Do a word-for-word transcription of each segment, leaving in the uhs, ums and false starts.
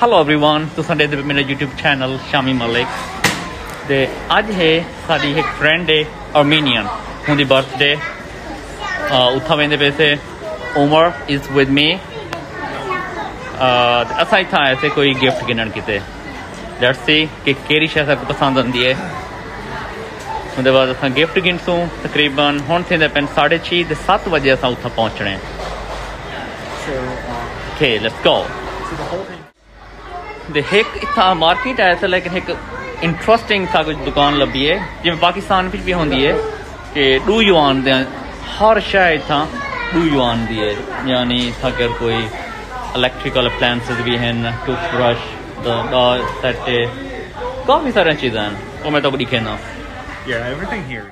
Hello everyone, तुसां दे मेरा YouTube channel Shami Malik. ते अज है साडी एक फ्रेंड है आर्मीनियन उनकी बर्थडे उत्था वेंदे पैसे उमर इज विद मी असा इत्थै आए थे कोई गिफ्ट गिनन किते लेट्स सी कि केड़ी शै सानू पसंद आंदी है उनके बाद असां गिफ्ट गिनसूं तकरीबन हुण थिंदे पेन साढ़े छे ते सत्त बजे असां उत्था पहुंचने ओके लेट्स गो ते एक इत्था मार्केट आया था लेकिन एक इंटरेस्टिंग सा कुछ दुकान लभी है जिवें पाकिस्तान विच भी होंदी है कि डू युआन दे हर शै इत्थां डू युआन दी है यानी इत्थां अगर कोई इलेक्ट्रिकल अप्लायंसेस भी हैं टूथब्रश सेट काफ़ी सारी चीज़ें हैं वो मैं तो दिखे ना Yeah, everything here.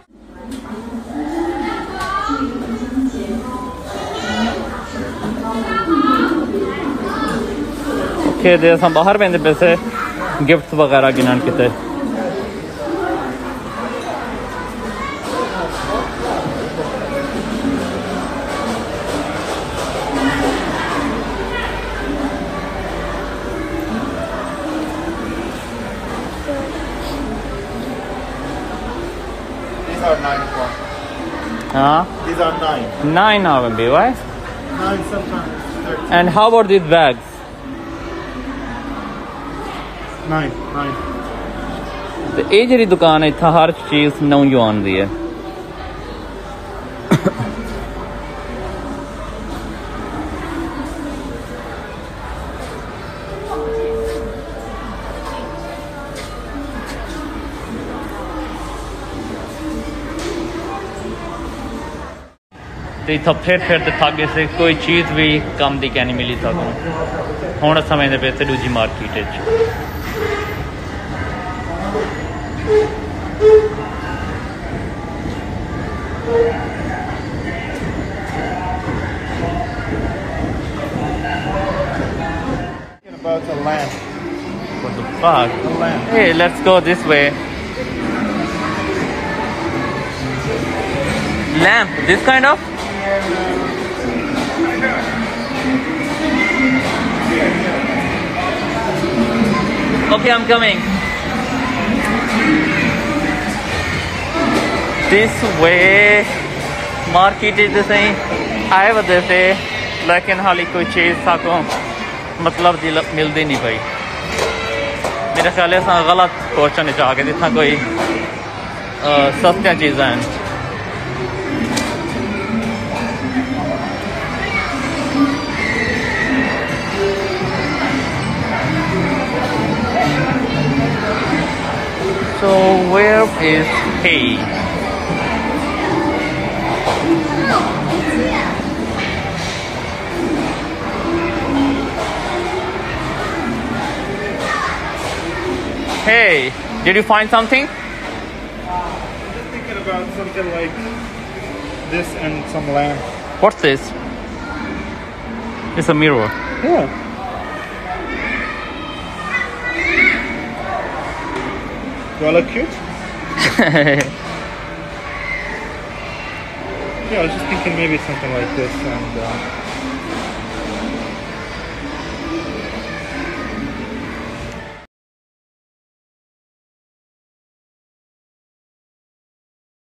ओके दे असां बाहर वेंदे पैसे गिफ्ट वगैरह गिनन किते These are nine one. हाँ These are nine. nine now be right Nine sometimes thirteen. and how about these bags Nine. Nine. ਤੇ ਇਹ ਜਿਹੜੀ ਦੁਕਾਨ ਹੈ ਇੱਥਾ ਹਰ ਚੀਜ਼ ਨੌ ਯੂਆਨ ਦੀ ਹੈ ਤੇ ਇੱਥਾ ਫਿਰ ਫਿਰ ਤੇ ਥੱਕ ਗਏ ਸੀ ਕੋਈ ਚੀਜ਼ ਵੀ ਕੰਮ ਦੀ ਕਹਿ ਨਹੀਂ ਮਿਲੀ ਤੁਹਾਨੂੰ ਹੁਣ ਸਮੇਂ ਦੇ ਵਿੱਚ ਦੂਜੀ ਮਾਰਕੀਟ ਵਿੱਚ About a lamp. What the fuck? A lamp. Hey, let's go this way. Lamp, this kind of? Okay, I'm coming. This way. Market is the same. आए वजह से लेकिन हाली कोई चीज़ साको मतलब दी मिलती नहीं पई मेरे ख्याल से गलत क्वेश्चन च आ गए जितना कोई सस्तियां चीज़ां हैं So where is he? Hey, did you find something? I'm just thinking about something like this and some lamp. What's this? It's a mirror. Yeah. Do I look cute? Yeah, I was just thinking maybe something like this and. Uh,